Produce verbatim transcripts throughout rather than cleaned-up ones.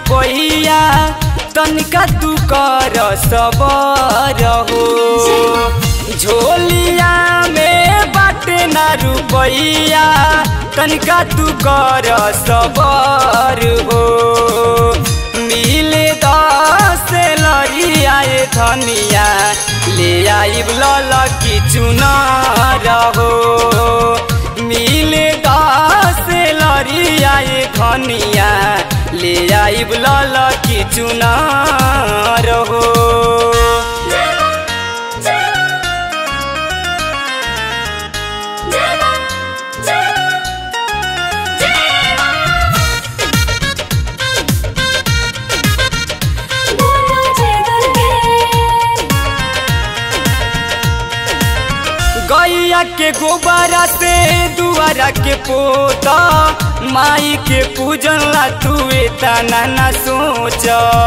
रुपैया तनिका तू कर सबर हो। झोलिया में बाटे ना रुपैया तनिका तू कर सबर हो। मिले दस लरिया धनिया ले आइब ललकी चुनर हो। मिले दस लरिया धनिया ले आइब ललकी चुनर हो। गैया के गोबरा से दुआरा के पोता माई के पूजन ला तू तना ना सोच।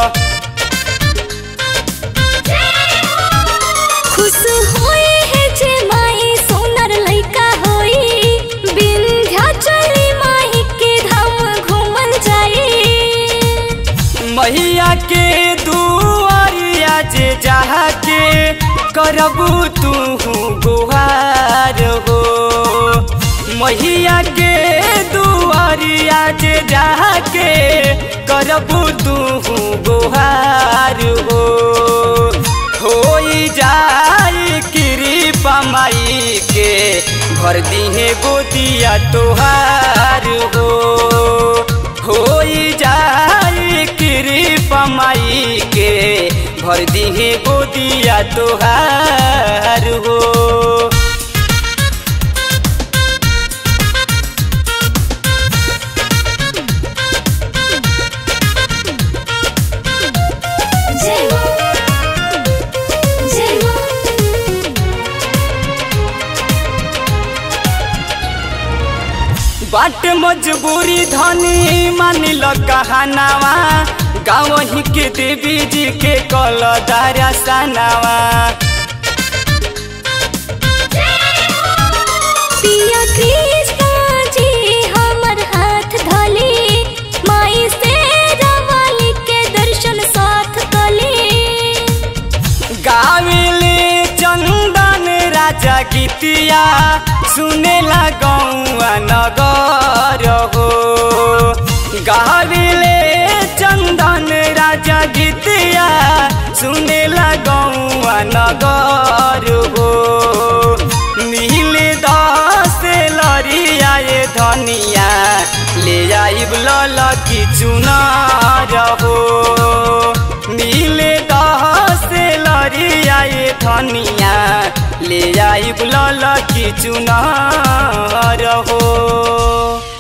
खुश होए है जे माई सोनर लइका होई विंध्याचल माई के धाम घूमल जाई। मैया के दुआरिया जे जहा के करबू तू गुहार हो। मैया के दुआरिया जे जाके करबू तू गुहार हो। होई जाई कृपा माई के भर दिहे गोदिया तोहार हो। होई जाई कृपा माई के भर दिहे गोदिया तोहार हो। बाट मजबूरी धनी मानी ल कहनावा गाँव ही के देवी जी के कल दरसनावा। पिया कृष्ण जी हमर हाथ धली माई से रवाली के दर्शन साथ कली। गावेले चंदन राजा गीतिया सुनेला गौआ नगर हो। गावेले चंदन राजा गीतिया सुनेला गौआ नगर हो। मिले दस लरिया धनिया ले आइब ललकी चुनर हो। मिले दस लरिया धनिया ले आइब ललकी चुनर हो।